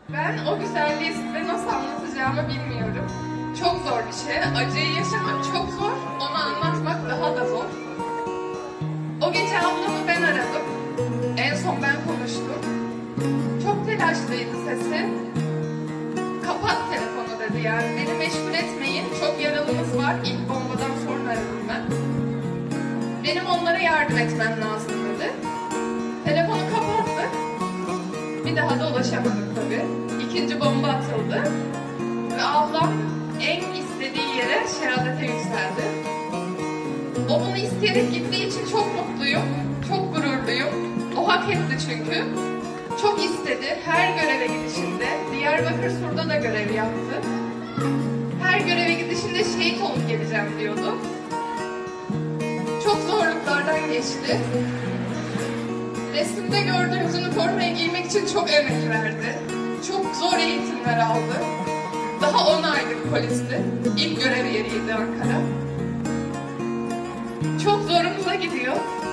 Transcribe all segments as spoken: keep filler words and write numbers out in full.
Ben o güzelliği size nasıl anlatacağımı bilmiyorum. Çok zor bir şey. Acıyı yaşamak çok zor, onu anlatmak daha da zor. O gece ablamı ben aradım. En son ben konuştum. Çok telaşlıydı sesi. Kapat telefonu dedi, yani beni meşgul etmeyin. Çok yaralımız var. İlk bombadan sonra aradım ben. Benim onlara yardım etmem lazım dedi. Telefonu kapattık. Bir daha da ulaşamadık tabii. İkinci bomba atıldı. Ve ablam en istediği yere şehadete yükseldi. O bunu isteyerek gittiği için çok mutluyum. Çok gururluyum. O hak etti çünkü. Çok istedi. Her göreve gidişinde, Diyarbakır Sur'da da görev yaptı. Her göreve gidişinde şehit olup geleceğim diyordu. Çok zorluklardan geçti. Resimde gördüğünüz üniformayı giymek için çok emek verdi. Çok zor eğitimler aldı. Daha on aylık polisti. İlk görev yeriydi Ankara. Çok zorumuza gidiyor.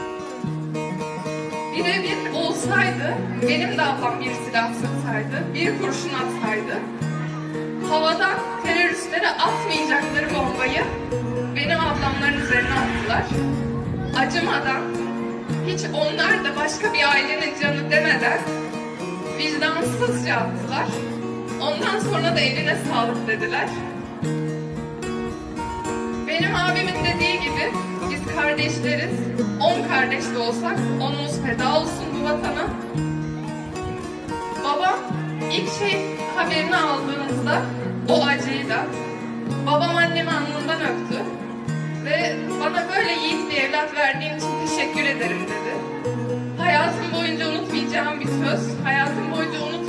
Birebir olsaydı, benim de ablam bir silah sıksaydı, bir kurşun atsaydı, havadan teröristlere atmayacakları bombayı benim ablamların üzerine attılar. Acımadan, hiç onlar da başka bir ailenin canı demeden vicdansızca attılar. Ondan sonra da eline sağlık dediler. Benim abimin dediği gibi biz kardeşleriz. On kardeş de olsak onumuz feda olsun bu vatana. Babam ilk şey haberini aldığımızda o acıyı da babam annemi alnından öptü. Ve bana böyle yiğit bir evlat verdiğin için teşekkür ederim dedi. Hayatım boyunca unutmayacağım bir söz. Hayatım boyunca unutmayacağım